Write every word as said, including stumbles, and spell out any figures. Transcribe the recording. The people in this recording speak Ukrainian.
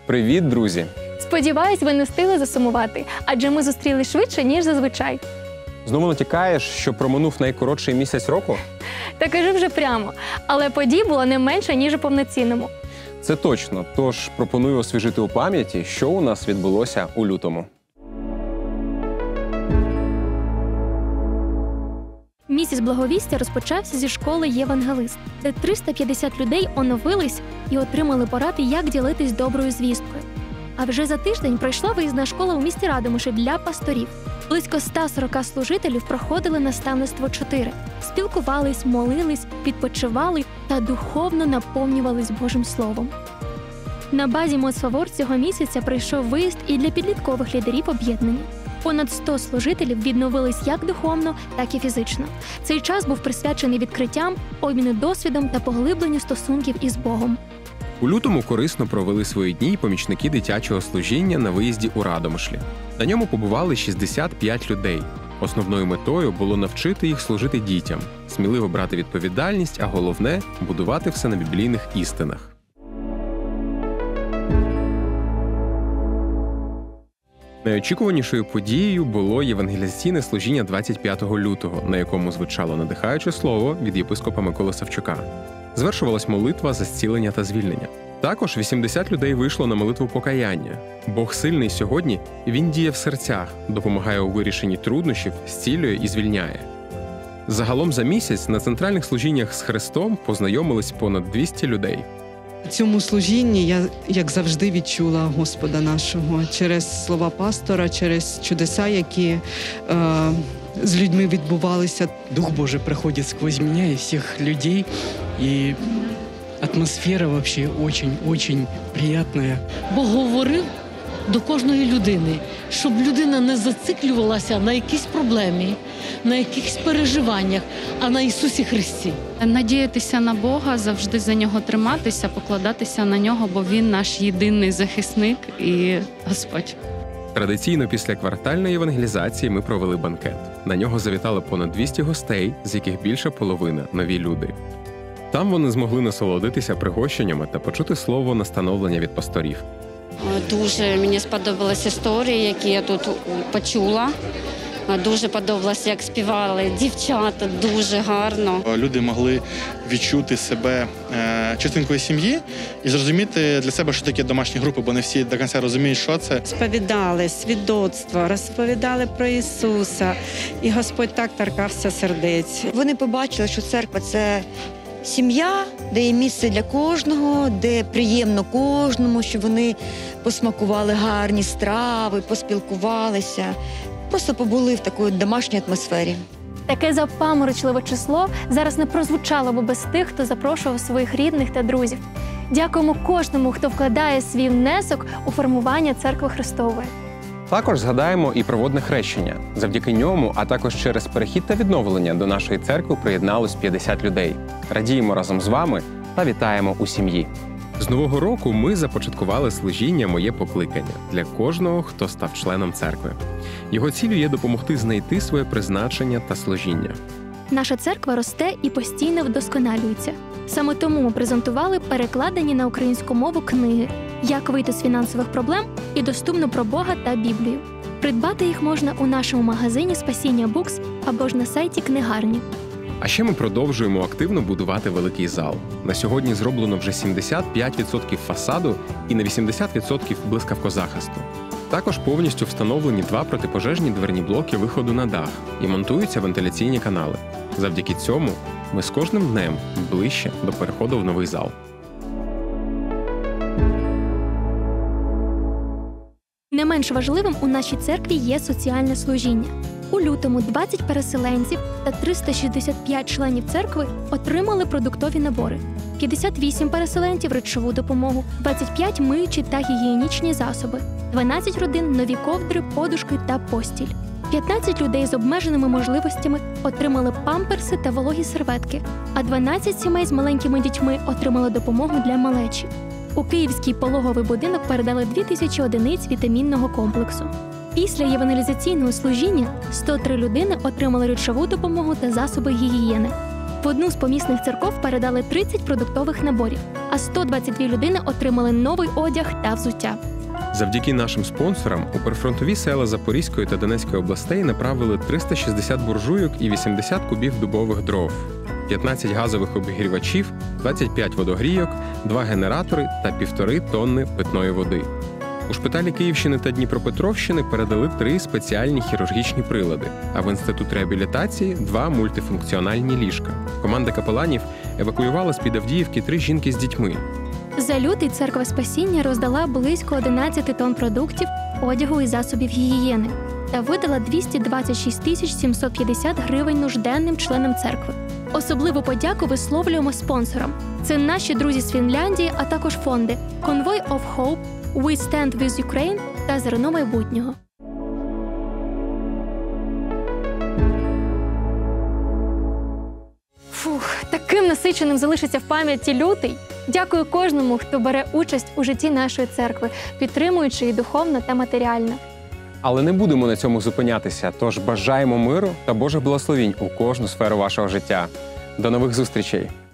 Привіт, друзі! Сподіваюсь, ви не встигли засумувати, адже ми зустрілись швидше, ніж зазвичай. Знову натякаєш, що проминув найкоротший місяць року? Та кажи вже прямо, але подій було не менше, ніж у повноцінному. Це точно, тож пропоную освіжити у пам'яті, що у нас відбулося у лютому. Місяць благовістя розпочався зі школи «Євангелист», де триста п'ятдесят людей оновились і отримали поради, як ділитись доброю звісткою. А вже за тиждень пройшла виїзна школа у місті Радомишль для пасторів. Близько ста сорока служителів проходили наставництво чотири. Спілкувались, молились, відпочивали та духовно наповнювались Божим Словом. На базі Моцфавор цього місяця пройшов виїзд і для підліткових лідерів об'єднання. Понад сто служителів відновились як духовно, так і фізично. Цей час був присвячений відкриттям, обміну досвідом та поглибленню стосунків із Богом. У лютому корисно провели свої дні помічники дитячого служіння на виїзді у Радомишлі. На ньому побували шістдесят п'ять людей. Основною метою було навчити їх служити дітям, сміливо брати відповідальність, а головне – будувати все на біблійних істинах. Найочікуванішою подією було євангелізаційне служіння двадцять п'ятого лютого, на якому звучало надихаюче слово від єпископа Миколи Савчука. Звершувалась молитва за зцілення та звільнення. Також вісімдесят людей вийшло на молитву покаяння. Бог сильний сьогодні, Він діє в серцях, допомагає у вирішенні труднощів, зцілює і звільняє. Загалом за місяць на центральних служіннях з Христом познайомились понад двісті людей. У цьому служінні я, як завжди, відчула Господа нашого через слова пастора, через чудеса, які е, з людьми відбувалися. Дух Божий проходит сквозь меня и всех людей, и атмосфера вообще очень-очень приятная. Бог говорив до кожної людини, щоб людина не зациклювалася на якійсь проблемі, на якихось переживаннях, а на Ісусі Христі. Надіятися на Бога, завжди за Нього триматися, покладатися на Нього, бо Він наш єдиний захисник і Господь. Традиційно після квартальної євангелізації ми провели банкет. На нього завітали понад двісті гостей, з яких більша половина – нові люди. Там вони змогли насолодитися пригощеннями та почути слово настановлення від пасторів. Дуже мені сподобалась історія, які я тут почула. Дуже подобалося, як співали дівчата, дуже гарно. Люди могли відчути себе частинкою сім'ї і зрозуміти для себе, що таке домашні групи, бо не всі до кінця розуміють, що це. Сповідали свідоцтво, розповідали про Ісуса, і Господь так торкався сердець. Вони побачили, що церква – це сім'я, де є місце для кожного, де приємно кожному, щоб вони посмакували гарні страви, поспілкувалися. Просто побули в такій домашній атмосфері. Таке запаморочливе число зараз не прозвучало б без тих, хто запрошував своїх рідних та друзів. Дякуємо кожному, хто вкладає свій внесок у формування Церкви Христової. Також згадаємо і проводне хрещення. Завдяки ньому, а також через перехід та відновлення до нашої церкви приєдналось п'ятдесят людей. Радіємо разом з вами та вітаємо у сім'ї. З Нового року ми започаткували служіння «Моє покликання» для кожного, хто став членом церкви. Його ціллю є допомогти знайти своє призначення та служіння. Наша церква росте і постійно вдосконалюється. Саме тому ми презентували перекладені на українську мову книги «Як вийти з фінансових проблем» і «Доступно про Бога та Біблію». Придбати їх можна у нашому магазині «Спасіння Букс» або ж на сайті книгарні. А ще ми продовжуємо активно будувати великий зал. На сьогодні зроблено вже сімдесят п'ять відсотків фасаду і на вісімдесят відсотків блискавкозахисту. Також повністю встановлені два протипожежні дверні блоки виходу на дах і монтуються вентиляційні канали. Завдяки цьому ми з кожним днем ближче до переходу в новий зал. Не менш важливим у нашій церкві є соціальне служіння. У лютому двадцять переселенців та триста шістдесят п'ять членів церкви отримали продуктові набори. п'ятдесят вісім переселенців – речову допомогу, двадцять п'ять – миючі та гігієнічні засоби, дванадцять родин – нові ковдри, подушки та постіль. п'ятнадцять людей з обмеженими можливостями отримали памперси та вологі серветки, а дванадцять сімей з маленькими дітьми отримали допомогу для малечі. У Київський пологовий будинок передали дві тисячі одиниць вітамінного комплексу. Після євангелізаційного служіння сто три людини отримали речову допомогу та засоби гігієни. В одну з помісних церков передали тридцять продуктових наборів, а сто двадцять дві людини отримали новий одяг та взуття. Завдяки нашим спонсорам у прифронтові села Запорізької та Донецької областей направили триста шістдесят буржуйок і вісімдесят кубів дубових дров, п'ятнадцять газових обігрівачів, двадцять п'ять водогрійок, два генератори та півтори тонни питної води. У шпиталі Київщини та Дніпропетровщини передали три спеціальні хірургічні прилади, а в інститут реабілітації – два мультифункціональні ліжка. Команда капеланів евакуювала з-під Авдіївки три жінки з дітьми. За лютий Церква Спасіння роздала близько одинадцять тонн продуктів, одягу і засобів гігієни та видала двісті двадцять шість тисяч сімсот п'ятдесят гривень нужденним членам церкви. Особливу подяку висловлюємо спонсорам. Це наші друзі з Фінляндії, а також фонди Convoy of Hope, We Stand With Ukraine та Зерно майбутнього. Фух, таким насиченим залишиться в пам'яті лютий. Дякую кожному, хто бере участь у житті нашої церкви, підтримуючи її духовно та матеріально. Але не будемо на цьому зупинятися, тож бажаємо миру та Божих благословінь у кожну сферу вашого життя. До нових зустрічей!